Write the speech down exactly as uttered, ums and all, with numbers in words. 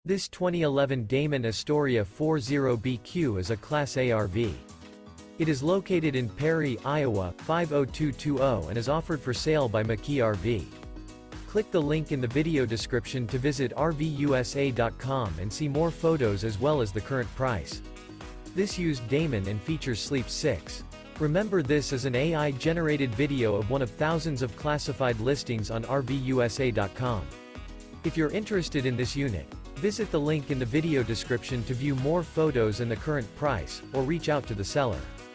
This twenty eleven Damon Astoria forty B Q is a Class A R V. It is located in Perry, Iowa, five oh two two oh and is offered for sale by McKee R V. Click the link in the video description to visit R V U S A dot com and see more photos as well as the current price. This used Damon and features Sleep six. Remember, this is an A I-generated video of one of thousands of classified listings on R V U S A dot com. If you're interested in this unit, visit the link in the video description to view more photos and the current price, or reach out to the seller.